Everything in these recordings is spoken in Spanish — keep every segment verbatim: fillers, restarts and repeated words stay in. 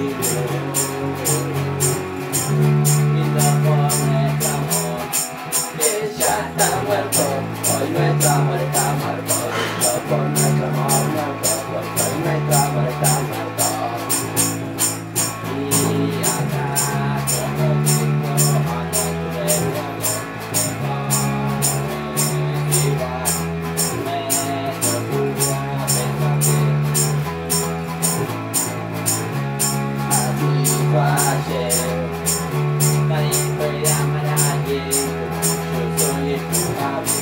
Hoy nuestro amor está muerto, listo por nuestro amor muerto, porque hoy nuestro amor está muerto. Y acá como chico a nuestro igual, me procura pensarte. Así fue ayer, nadie puede amar a alguien, yo soy el culpable.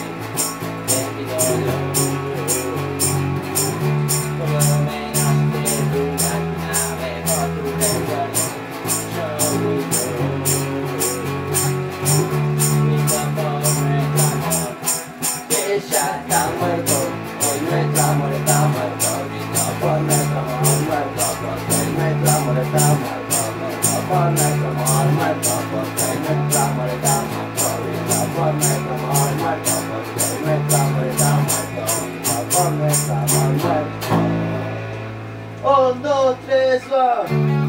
Ya está muerto, hoy nuestro amor está muerto, grito por nuestro amor muerto, porque hoy nuestro amor está muerto, grito por nuestro amor muerto, porque hoy nuestro amor está muerto, grito por nuestro amor muerto, porque hoy nuestro amor está muerto, grito por nuestro amor muerto. Un, dos, tres, va.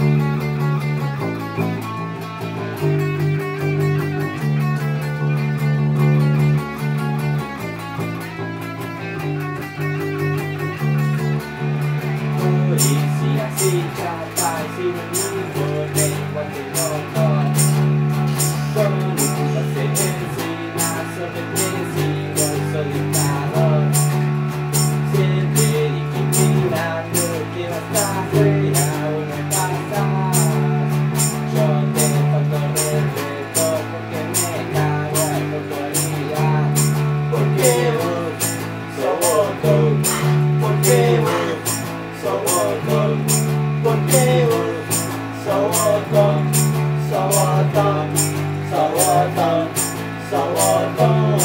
Policía sin chapa y sin uniforme, guante rojo, con un pase encima sobre el testigo, soy dictador, siempre discriminando que vas afuera o no pasas. Yo te falto respeto porque me cago en tu autoridad, porque vos sos botón, porque vos sos botón, porque vos sos botón, sos botón, sos botón, sos botón,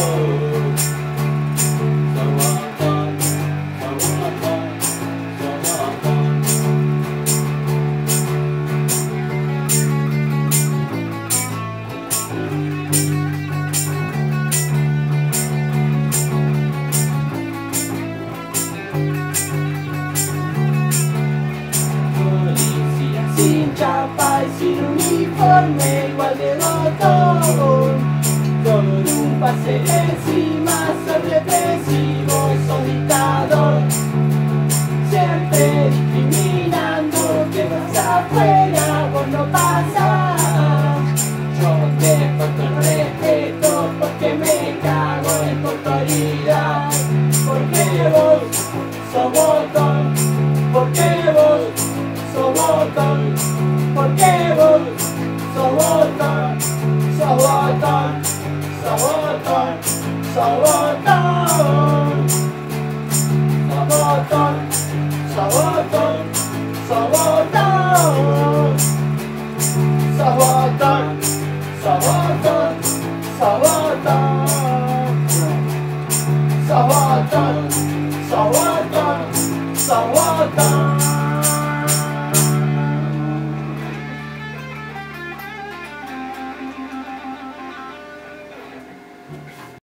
sos botón, sos botón, sos botón. Sin chapa y sin uniforme, igual de botón, con un pase encima sobre defensivo, sos dictador, siempre discriminando que vas afuera, vos no pasas. Yo te falto el respeto porque me cago en tu autoridad, porque vos sos botón, porque vos sos botón, porque vos sos botón, sos botón, sos botón, sos botón, sos botón, sos botón, sos botón, sos botón, sos botón, sos botón, sos botón, sos botón, sos botón.